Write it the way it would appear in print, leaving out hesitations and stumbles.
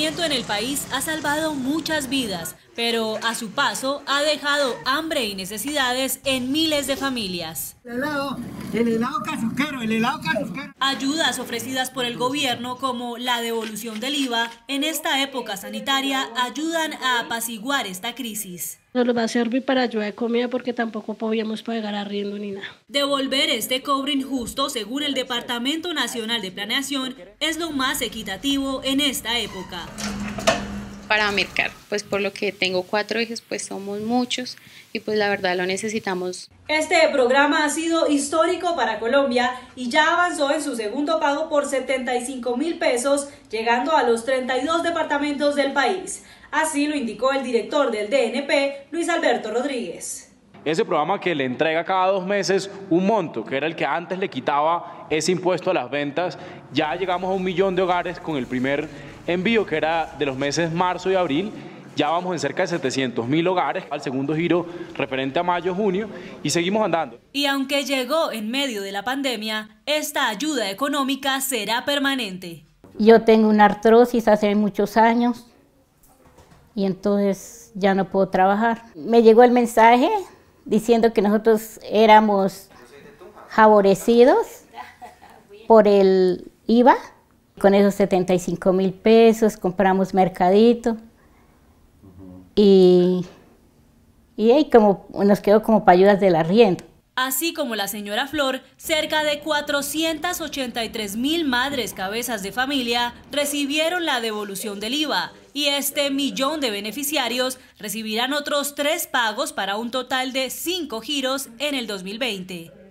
confinamiento en el país ha salvado muchas vidas, pero a su paso ha dejado hambre y necesidades en miles de familias. El helado casosquero, el helado casosquero. Ayudas ofrecidas por el gobierno como la devolución del IVA en esta época sanitaria ayudan a apaciguar esta crisis. Nos va a servir para ayuda de comida porque tampoco podíamos pagar arriendo ni nada. Devolver este cobro injusto, según el Departamento Nacional de Planeación, es lo más equitativo en esta época. Para mercar, pues por lo que tengo 4 hijos, pues somos muchos y pues la verdad lo necesitamos. Este programa ha sido histórico para Colombia y ya avanzó en su segundo pago por 75.000 pesos, llegando a los 32 departamentos del país. Así lo indicó el director del DNP, Luis Alberto Rodríguez. Ese programa que le entrega cada 2 meses un monto, que era el que antes le quitaba ese impuesto a las ventas, ya llegamos a 1 millón de hogares con el primer envío, que era de los meses marzo y abril. Ya vamos en cerca de 700.000 hogares al segundo giro referente a mayo-junio y seguimos andando. Y aunque llegó en medio de la pandemia, esta ayuda económica será permanente. Yo tengo una artrosis hace muchos años y entonces ya no puedo trabajar. Me llegó el mensaje diciendo que nosotros éramos favorecidos por el IVA. Con esos 75.000 pesos compramos mercadito y como nos quedó como para ayudas del arriendo. Así como la señora Flor, cerca de 483.000 madres cabezas de familia recibieron la devolución del IVA y este millón de beneficiarios recibirán otros 3 pagos para un total de 5 giros en el 2020.